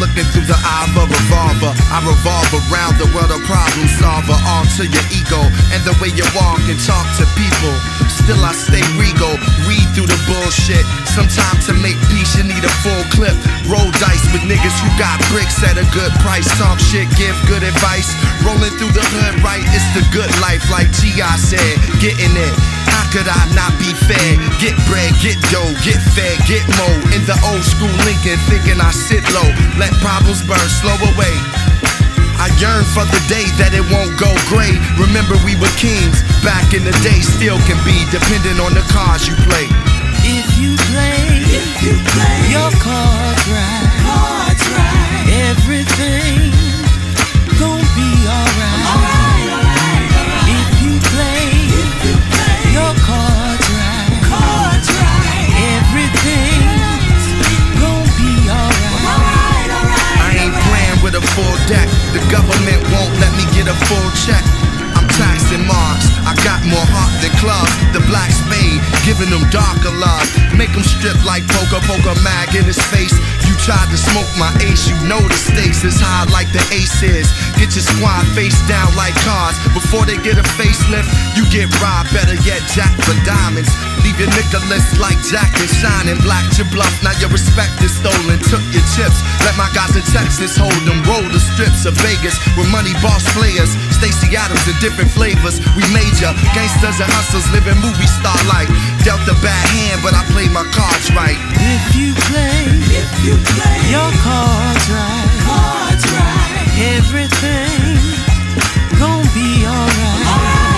looking through the eye of a revolver. I revolve around the world, a problem solver. All to your ego and the way you walk and talk to people. Still I stay regal, read through the bullshit. Sometimes to make peace you need a full clip. Roll dice with niggas who got bricks at a good price. Talk shit, give good advice. Rolling through the hood right, it's the good life. Like G.I. said, getting it. How could I not be fair? Get bread, get dough, get fed, get mo. In the old school Lincoln, thinking I sit low. Let problems burn, slow away. I yearn for the day that it won't go gray. Remember we were kings back in the day. Still can be, depending on the cards you play. If you play your cards right, everything gon' be alright. If you play your cards right, everything's gon' be alright. I ain't playing with a full deck. The government won't let me get a full check. I'm taxing marks, I got more heart than clubs. The black spade, giving them darker love. Make them strip like poker mag in his face. You tried to smoke my ace, you know the stakes is high like the ace is. Get your squad face down like cars. Before they get a facelift, you get robbed, better yet jack for diamonds. Leave your Nicholas like Jack and shining. Blacked your bluff, now your respect is stolen. Took your chips, let my guys in Texas hold them. Roll the strips of Vegas with money boss players. Stacey Adams in different flavors, we major. Gangsters and hustlers living movie star like. Dealt a bad hand, but I played my cards right. If you play your cards right, everything gon' be alright.